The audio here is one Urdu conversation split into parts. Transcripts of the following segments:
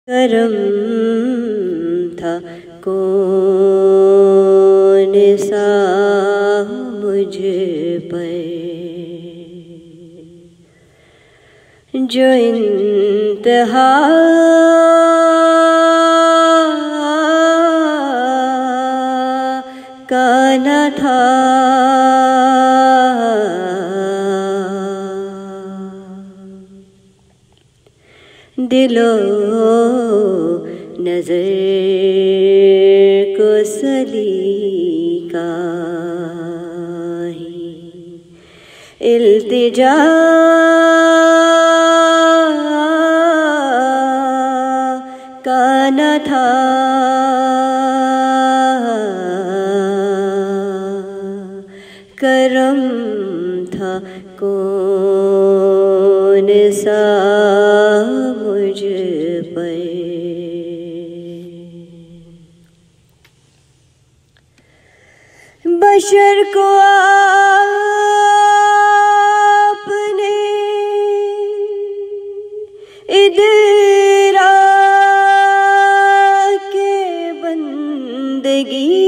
کرم تھا کون سا مجھ پر جو انتہا کا نہ تھا، دل و نظر کو سلیقہ ہی التجا کا نہ تھا، کرم تھا کون سا مجھ پر بشر کو آپ نے ادراک بندگی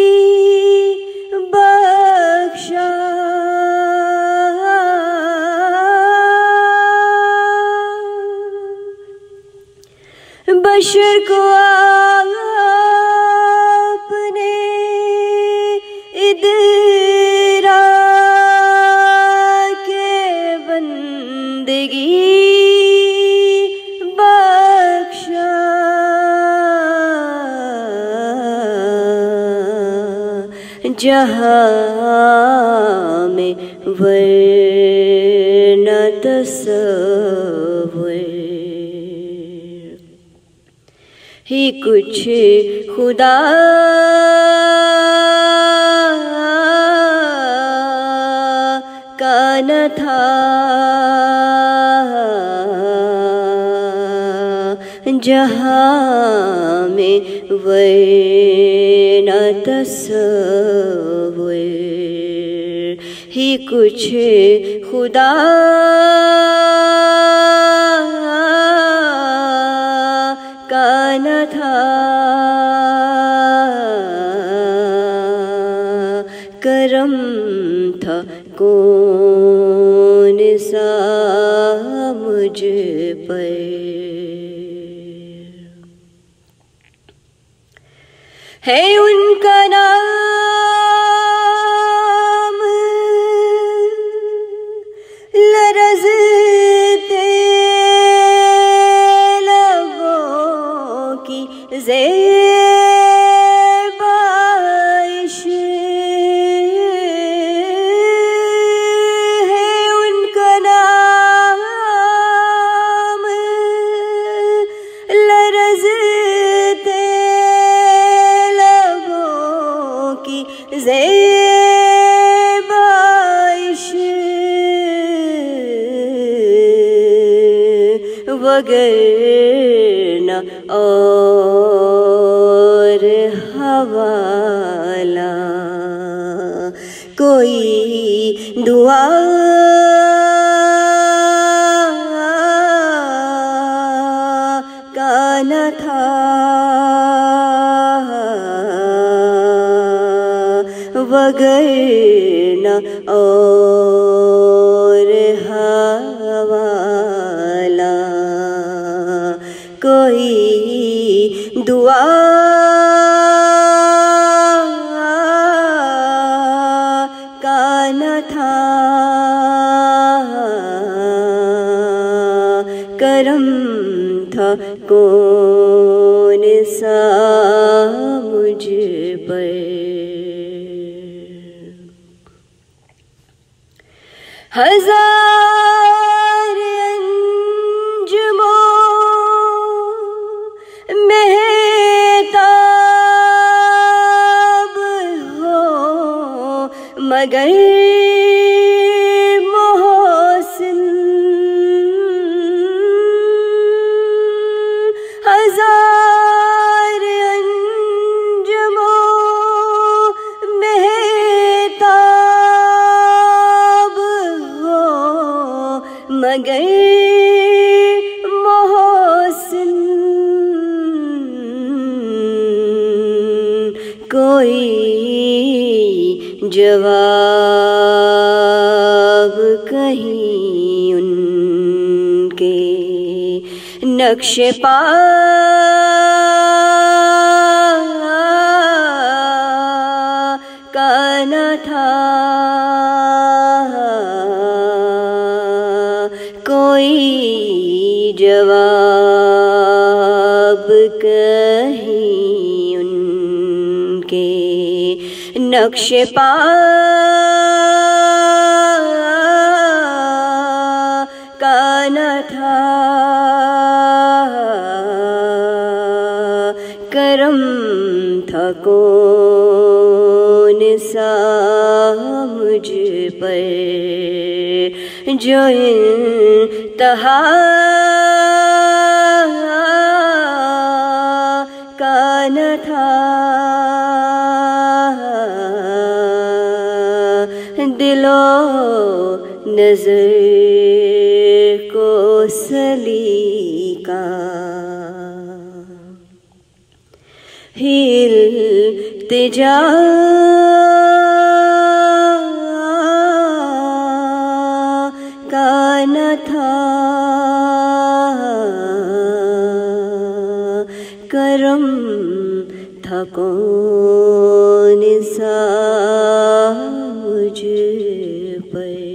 بخشا، بشر کو آپ نے ادراک بندگی بخشا، جہاں میں ورنہ تصور ہی کچھ خدا کا نہ تھا، جہاں میں ورنہ تصور ہی کچھ خدا کا نہ تھا، کرم تھا کون سا مجھ پر ہے ان کا نام لرزتے لبوں کی زیبائش ہے، ان کا نام لرزتے زیبائش وگرنہ اور حوالہ کوئی دعا کا نہ تھا، وگرنہ اور حوالہ کوئی دعا کا نہ تھا، کرم تھا کون سا مجھ پر ہزار انجموں مہتاب ہو مگر محسن، ہزار انجموں مہتاب ہو مگر محسن کوئی جواب کہیں ان کے نقش پا کا نہ تھا، کوئی جواب کہیں ان کے نقش پا کا نہ تھا، کرم تھا کون سا مجھ پر جو انتہا کا نہ تھا، دل و نظر کو سلیقہ ہی التجا کا نہ تھا، کرم تھا کون سا مجھ پر